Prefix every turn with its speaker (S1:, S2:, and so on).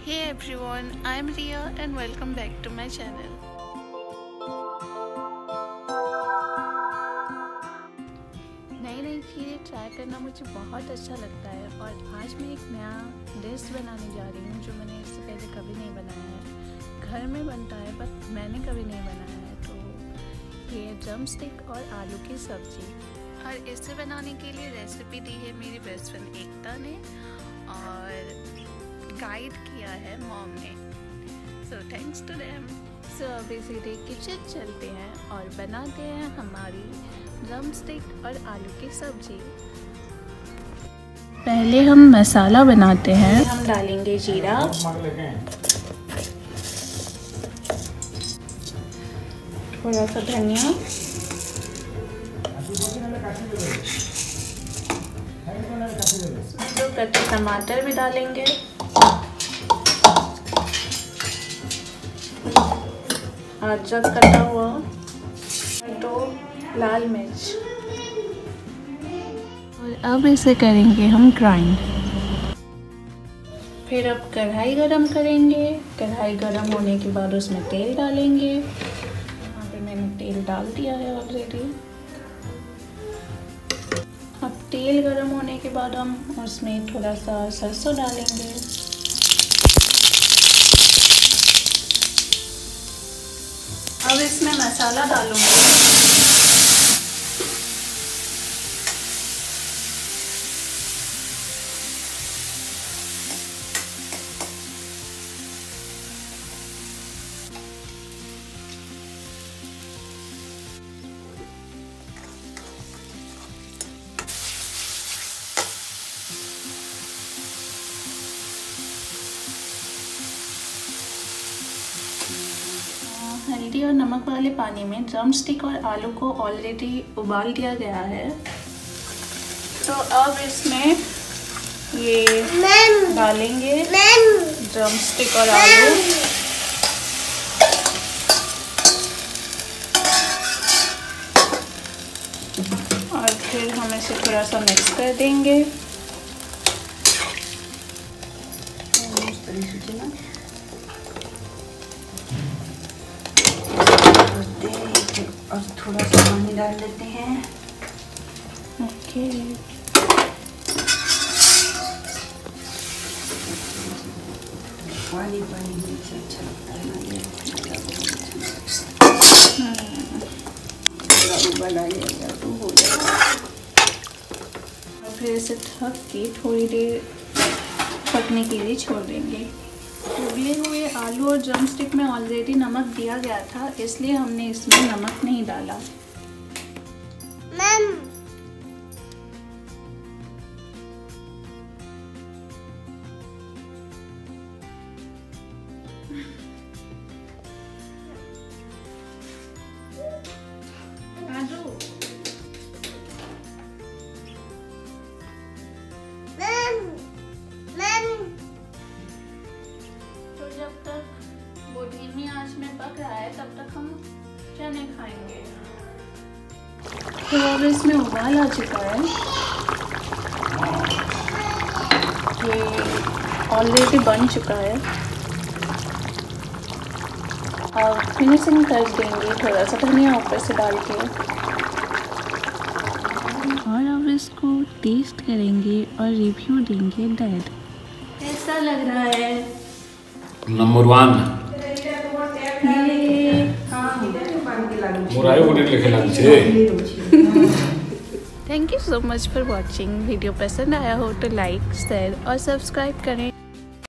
S1: Hey everyone, I am Ria and welcome back to my channel. नई नई चीज़ें try करना मुझे बहुत अच्छा लगता है और आज मैं एक नया डिश बनाने जा रही हूँ जो मैंने इससे पहले कभी नहीं बनाया है। घर में बनता है बट मैंने कभी नहीं बनाया है। तो ये ड्रमस्टिक और आलू की सब्ज़ी, और इसे बनाने के लिए रेसिपी दी है मेरी बेस्ट फ्रेंड एकता ने और गाइड किया है मॉम ने। So thanks to them. So अब इसीलिए किचन चलते हैं और बनाते हैं हमारी ड्रमस्टिक और आलू की सब्जी। पहले हम मसाला बनाते हैं। हम डालेंगे जीरा, थोड़ा सा धनिया, दो कच्चे टमाटर भी डालेंगे, अदरक कटा हुआ, दो लाल मिर्च, और अब इसे करेंगे हम ग्राइंड। फिर अब कढ़ाई गरम करेंगे। कढ़ाई गरम होने के बाद उसमें तेल डालेंगे। यहाँ पे मैंने तेल डाल दिया है ऑलरेडी। अब तेल गरम होने के बाद हम उसमें थोड़ा सा सरसों डालेंगे। अब इसमें मसाला डालूंगी। हल्दी और नमक वाले पानी में ड्रमस्टिक और आलू को ऑलरेडी उबाल दिया गया है। तो अब इसमें ये डालेंगे ड्रमस्टिक और आलू, और फिर हम इसे थोड़ा सा मिक्स कर देंगे।
S2: और थोड़ा सा पानी डाल लेते हैं।
S1: ओके,
S2: पानी पानी से अच्छा लगता है ना, ये उबाल आ जाएगा तो हो जाएगा।
S1: और फिर इसे ढक के थोड़ी देर पकने के लिए छोड़ देंगे। उबले हुए आलू और ड्रमस्टिक में ऑलरेडी नमक दिया गया था, इसलिए हमने इसमें नमक नहीं डाला। जब तक वो धीमी आंच में पक रहा है तब तक हम चने खाएंगे। तो अब इसमें उबाल आ चुका है, ये ऑलरेडी बन चुका है। और फिनिशिंग कर देंगे थोड़ा सा धनिया ऊपर से डाल के, और अब इसको टेस्ट करेंगे और रिव्यू देंगे डैड। कैसा लग रहा है?
S3: नंबर 1 मोराई होटल लिखे लाग छे।
S1: Thank you so much for watching. Video पसंद आया हो तो लाइक, शेयर और सब्सक्राइब करें।